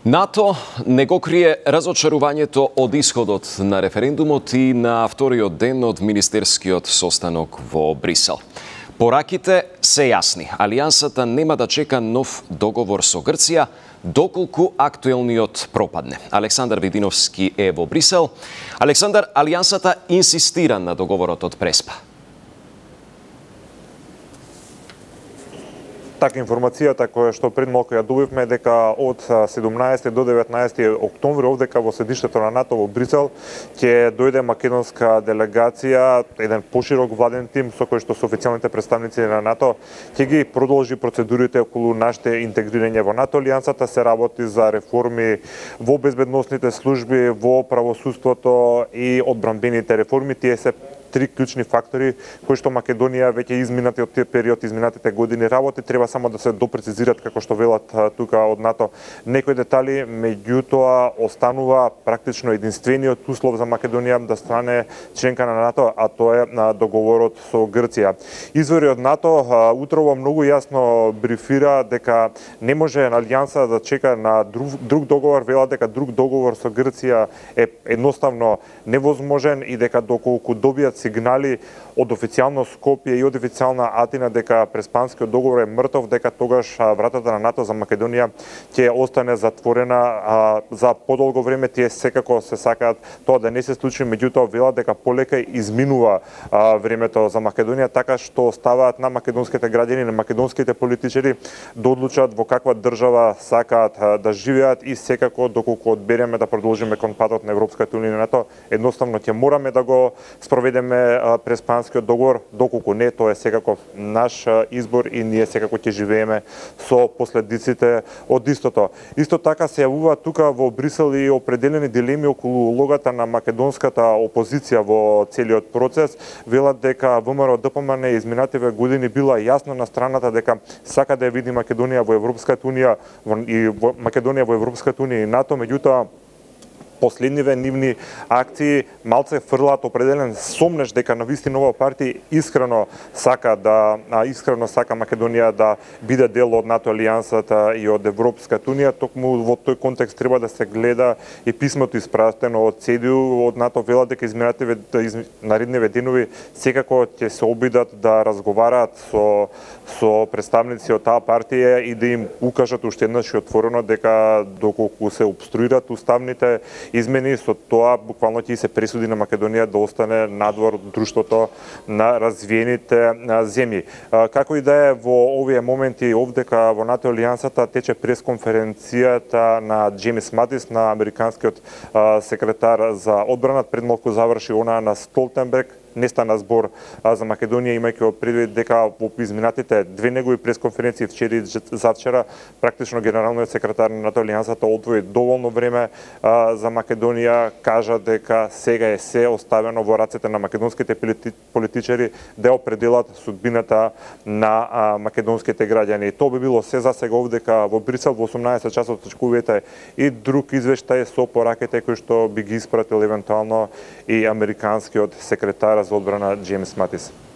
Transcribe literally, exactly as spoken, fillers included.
НАТО не го крие разочарувањето од исходот на референдумот и на вториот ден од министерскиот состанок во Брисел. Пораките се јасни. Алијансата нема да чека нов договор со Грција, доколку актуелниот пропадне. Александар Видиновски е во Брисел. Александар, Алијансата инсистира на договорот од Преспа. Така, информацијата која што пред малку ја добивме дека од седумнаесети до деветнаесети октомври овдека во седиштето на НАТО во Брисел ќе дојде македонска делегација, еден поширок владен тим со кој што со официјалните представници на НАТО ќе ги продолжи процедурите околу нашите интегрирање во НАТО. Алијансата се работи за реформи во безбедносните служби, во правосудството и одбранбените реформи. Тие се три клучни фактори кои што Македонија веќе изминати од тие период, изминатите години работи, треба само да се допрецизират како што велат тука од НАТО некои детали, меѓутоа останува практично единствениот услов за Македонија да стане членка на НАТО, а тоа е на договорот со Грција. Извори од НАТО утрово многу јасно брифира дека не може Алијанса да чека на друг, друг договор, велат дека друг договор со Грција е едноставно невозможен и дека доколку добијат сигнали од официјално Скопје и од официјална Атина дека Преспанскиот договор е мртов, дека тогаш вратата на НАТО за Македонија ќе остане затворена а, за подолго време. Тие секако се сакаат тоа да не се случи, меѓутоа велат дека полека изминува а, времето за Македонија, така што оставаат на македонските граѓани, на македонските политичари да одлучат во каква држава сакаат а, да живеат и секако доколку одбереме да продолжиме кон патот на Европската унија и НАТО, едноставно ќе мораме да го спроведеме Преспанскиот договор, доколку не, тоа е секако наш избор и ние секако ќе живееме со последиците од истото. Исто така се јавува тука во Брисел и определени дилеми околу улогата на македонската опозиција во целиот процес. Велат дека ВМРО Д П М Н изминативе години била јасно на страната дека сака да ја види Македонија во Европската унија и во Македонија во Европската унија и НАТО, меѓутоа последниве нивни акции малце фрлаат определен сомнеш дека навистина ова партија искрено сака да а, искрено сака Македонија да биде дел од НАТО алијансата и од Европската унија. Токму во тој контекст треба да се гледа и писмото испратено од Ц Д У од НАТО, велат дека изминативе из, наредниве денови секако ќе се обидат да разговараат со со представници од таа партија и да им укажат уште еднаш и отворено дека доколку се обструират уставните измени, со тоа буквално ќе се пресуди на Македонија да остане надвор од друштвото на развиените земји. Како и да е, во овие моменти овдека во НАТО алијансата тече пресконференцијата на Джеймс Матис, на американскиот секретар за одбрана. Пред малку заврши она на Столтенберг. Не стана збор а, за Македонија, имајќи предвид дека во изминатите две негови пресконференции вчера и завчера практично генералниот секретар на НАТО алијансата одвои доволно време а, за Македонија, кажа дека сега е се оставено во рацете на македонските политичари да определат судбината на а, македонските граѓани. Тоа би било се за сега овдека во Брисел. Во осумнаесет часот очекувате и друг извештај со пораките кои што би ги испратил евентуално и американскиот секретар за одбрана Джеймс Матис.